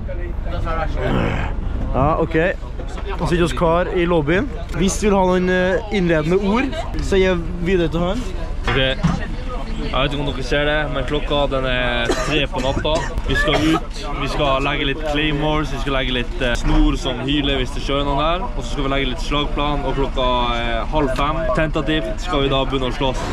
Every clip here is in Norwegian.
Ja, ok. Vi sitter oss klar i lobbyen. Hvis du vil ha noen innledende ord, så gir jeg videre til han. Ok, jeg vet ikke om dere ser det, men klokka den er 3 på natta. Vi skal ut, vi skal legge litt claymores, vi skal legge litt snor som hyler hvis det kjører noen der. Og så skal vi legge litt slagplan, og klokka 4:30, tentativt, skal vi da begynne å slåss.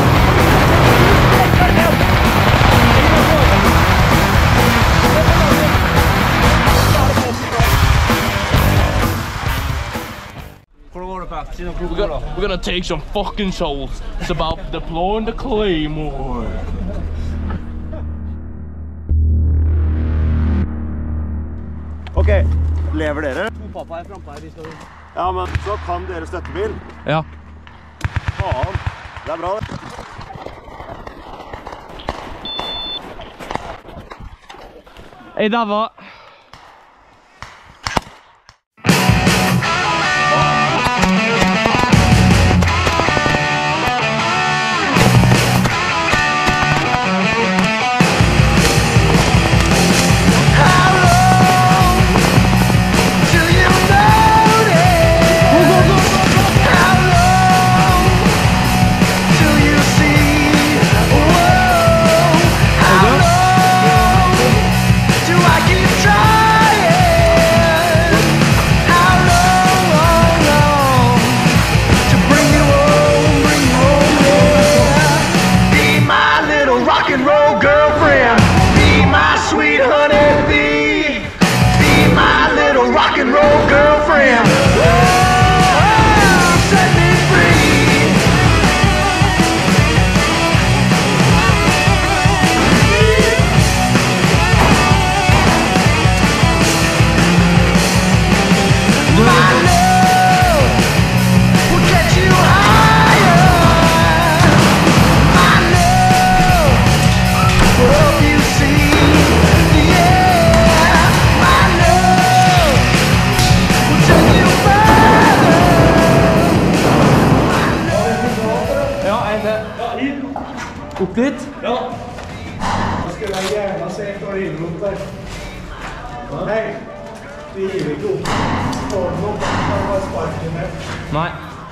We're gonna take some fucking souls. It's about deploying the claymore. Ok, lever dere? To pappa er fremme her, vi skal... Ja, men så kan dere støttebil. Ja. Faen, det er bra det. Hei, Dava. Opp dit? Ja. Da skulle jeg gjerne se et år innrop der. Nei, vi gir ikke opp. Får den opp, da var sparken med. Nei.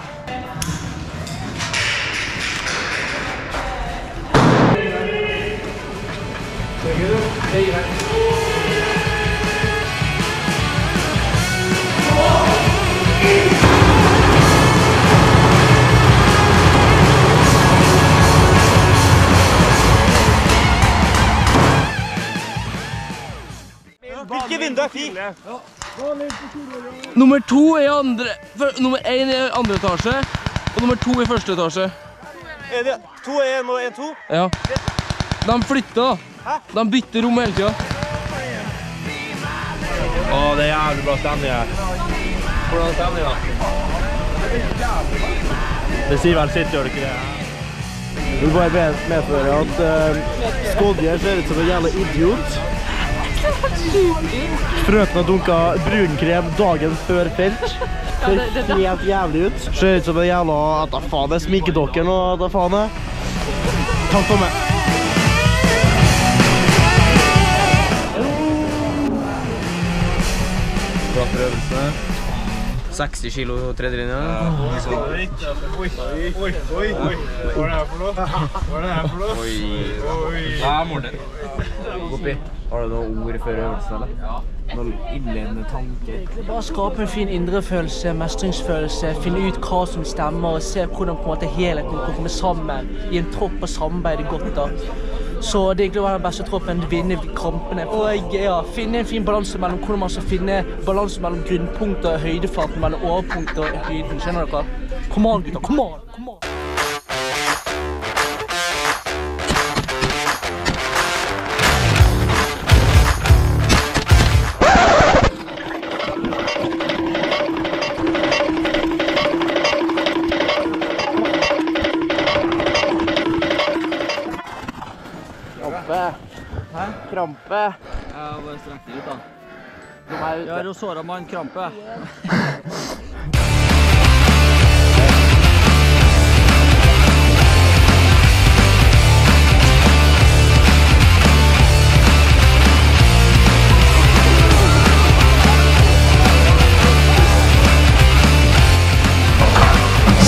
Tenker du? Det gir jeg. Hvilke vindu er fint? Nummer 2 er i nummer 1 er i andre etasje, og nummer 2 i første etasje. Er det 2-1 og 1-2? Ja. De flytter. De bytter rom hele tiden. Åh, det er jævlig bra stemning her. Hvordan er stemningen da? Det sier vel sitt, gjør det ikke det? Jeg vil bare medføre at Skodje ser ut som en jævla idiot. Frøken har dunket brunkrem dagen før felt. Ser helt jævlig ut. Ser ut som en jævla, at da faen er sminkedokken og da faen er. Takk for meg. Bra prøvelse. 60 kilo tredjelinja. Oi. Hva er det her for noe? Oi. Ja, Morten. Oppi. Har du noen ord før øvelsen, eller? Ja. Noen innledende tanker? Bare skape en fin indre følelse, mestringsfølelse, finne ut hva som stemmer, og se hvordan på en måte helheten kan komme sammen i en tropp og samarbeide godt da. Så det er egentlig å være den beste troppen, vinne kampene. Og ja, finne en fin balanse mellom hvordan man skal finne balanse mellom grunnpunkter og høydefarten, mellom overpunkter og høyden. Skjønner dere? Kom an, gutter, kom an, kom an! Krampe. Ja, bare strekk det ut da. Jeg har jo såret med en krampe.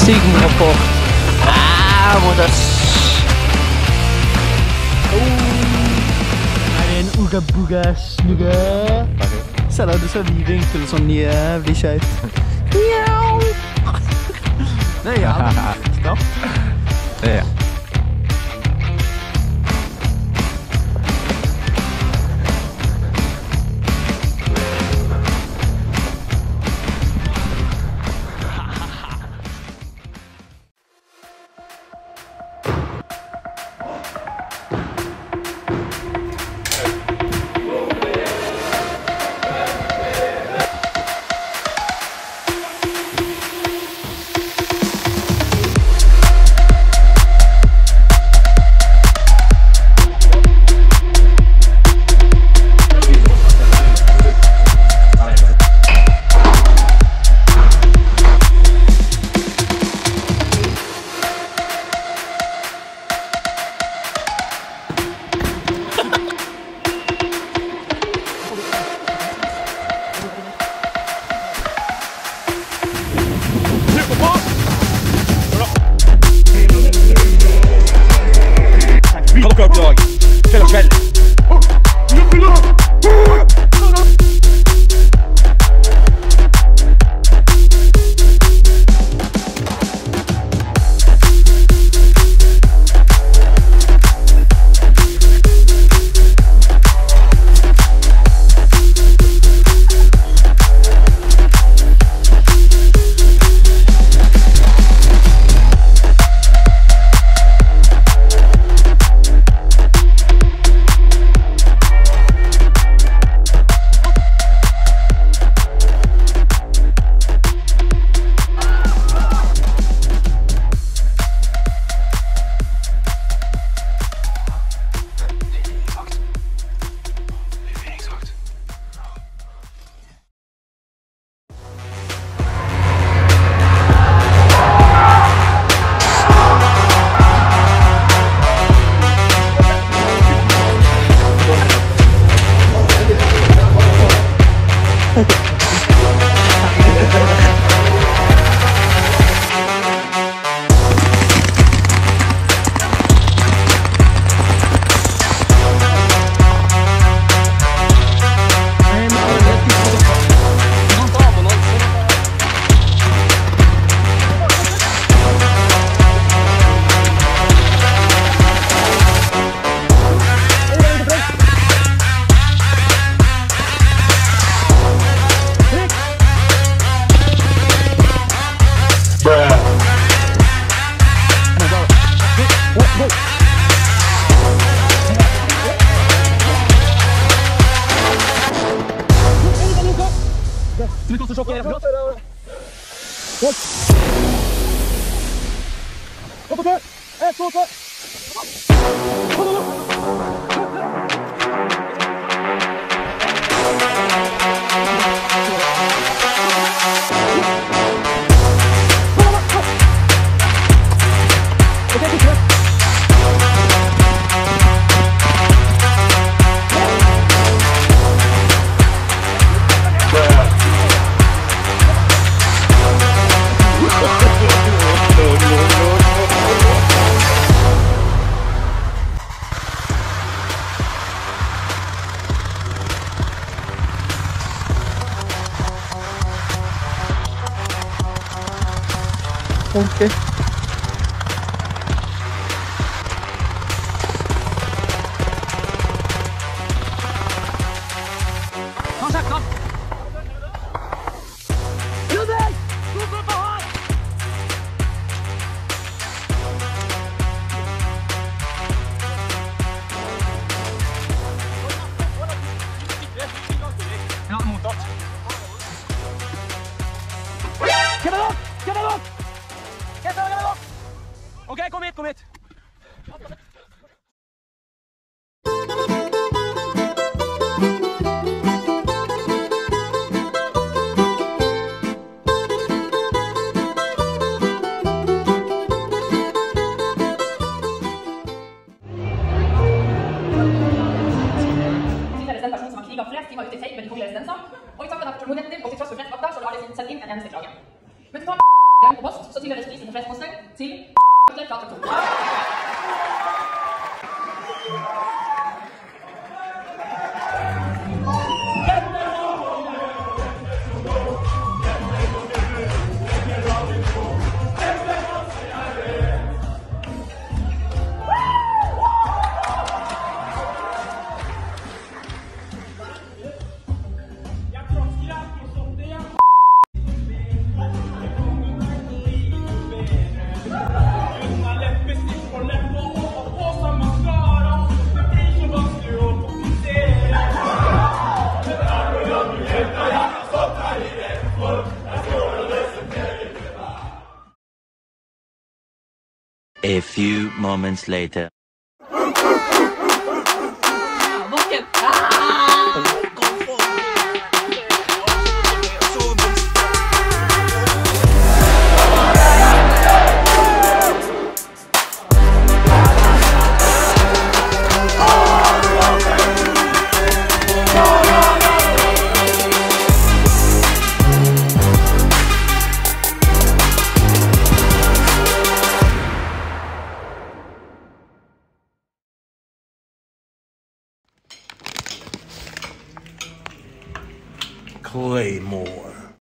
Sigmund-rapport. Mot oss. Her er en uga-buga-snugga. Selv om du ser viving til sånn jævlig skjøyt. Det er jævlig. Stopp. Det er. Okay. Okay, kom hit, kom hit. Den personen som har kriget flest timer ute i feit med de kongelige residenser, og i takk for tålmodigheten din og til tross for flest vakter, så har de sett inn en eneste klage. Men på post, så tilhører prisen for flest poster til fra traktoren. A few moments later. Claymore.